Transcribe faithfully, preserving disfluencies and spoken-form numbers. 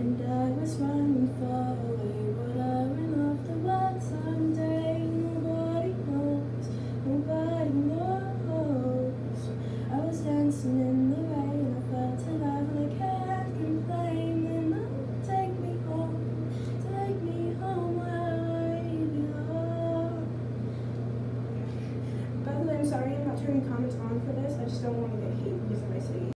And I was running far away, would I run off the world someday? Nobody knows, nobody knows. I was dancing in the rain, I felt alive and I can't complain. And now take me home, take me home where I belong. By the way, I'm sorry I'm not turning comments on for this, I just don't want to get hate because of my city.